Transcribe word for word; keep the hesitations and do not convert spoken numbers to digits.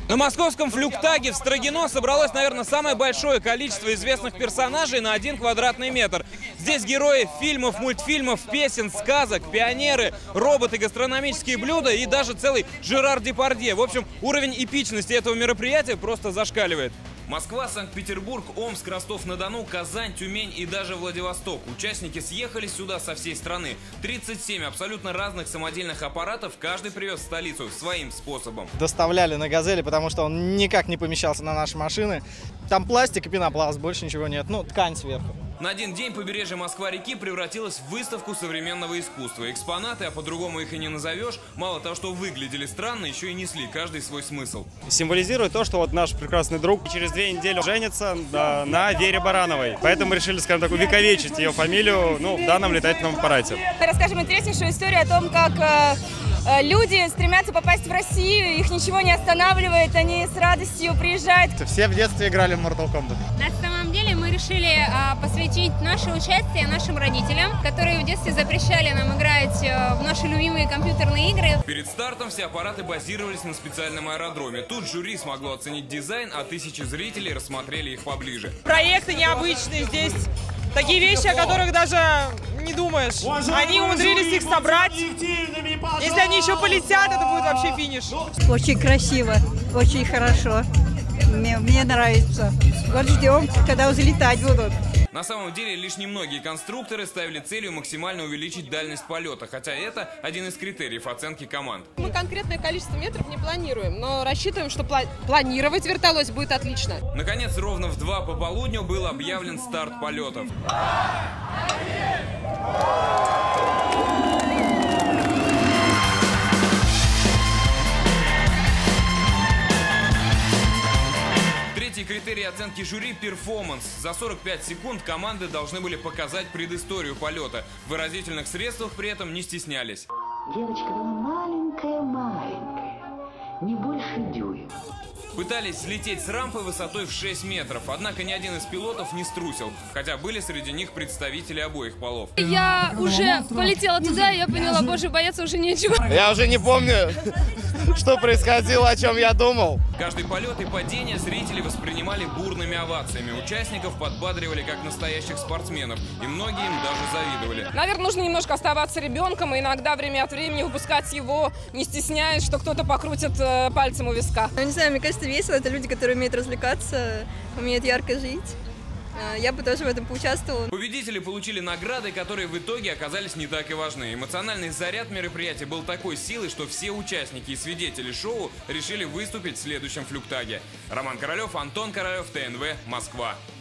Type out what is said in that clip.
На московском флюктаге в Строгино собралось, наверное, самое большое количество известных персонажей на один квадратный метр. Здесь герои фильмов, мультфильмов, песен, сказок, пионеры, роботы, гастрономические блюда и даже целый Жерар Депардье. В общем, уровень эпичности этого мероприятия просто зашкаливает. Москва, Санкт-Петербург, Омск, Ростов-на-Дону, Казань, Тюмень и даже Владивосток. Участники съехались сюда со всей страны. тридцать семь абсолютно разных самодельных аппаратов каждый привез в столицу своим способом. Доставляли на «Газели», потому что он никак не помещался на наши машины. Там пластик и пенопласт, больше ничего нет. Ну, ткань сверху. На один день побережье Москва-реки превратилось в выставку современного искусства. Экспонаты, а по-другому их и не назовешь, мало того, что выглядели странно, еще и несли каждый свой смысл. Символизирует то, что вот наш прекрасный друг через две недели женится, да, на Вере Барановой. Поэтому решили, скажем так, увековечить ее фамилию, ну, в данном летательном аппарате. Расскажем интереснейшую историю о том, как э, люди стремятся попасть в Россию, их ничего не останавливает, они с радостью приезжают. Все в детстве играли в Mortal Kombat. На самом деле мы решили а, посвятить наше участие нашим родителям, которые в детстве запрещали нам играть а, в наши любимые компьютерные игры. Перед стартом все аппараты базировались на специальном аэродроме. Тут жюри смогло оценить дизайн, а тысячи зрителей рассмотрели их поближе. Проекты необычные здесь. Такие вещи, о которых даже не думаешь. Они умудрились их собрать. Если они еще полетят, это будет вообще финиш. Очень красиво, очень хорошо. Мне, мне нравится. Вот ждем, когда взлетать будут. На самом деле, лишь немногие конструкторы ставили целью максимально увеличить дальность полета, хотя это один из критериев оценки команд. Мы конкретное количество метров не планируем, но рассчитываем, что пла планировать вертолет будет отлично. Наконец, ровно в два пополудню был объявлен старт полетов. Третий критерий оценки жюри – перформанс. За сорок пять секунд команды должны были показать предысторию полета. В выразительных средствах при этом не стеснялись. Девочка была маленькая-маленькая, не больше дюйма. Пытались взлететь с рампы высотой в шесть метров, однако ни один из пилотов не струсил, хотя были среди них представители обоих полов. Я уже полетела туда, и я поняла, боже, бояться уже нечего. Я уже не помню, что происходило, о чем я думал. Каждый полет и падение зрители воспринимали бурными овациями. Участников подбадривали как настоящих спортсменов, и многие им даже завидовали. Наверное, нужно немножко оставаться ребенком и иногда время от времени выпускать его, не стесняясь, что кто-то покрутит э, пальцем у виска. Ну, не знаю, мне кажется, весело. Это люди, которые умеют развлекаться, умеют ярко жить. Я бы тоже в этом поучаствовала. Победители получили награды, которые в итоге оказались не так и важны. Эмоциональный заряд мероприятия был такой силой, что все участники и свидетели шоу решили выступить в следующем флюктаге. Роман Королев, Антон Королев, ТНВ, Москва.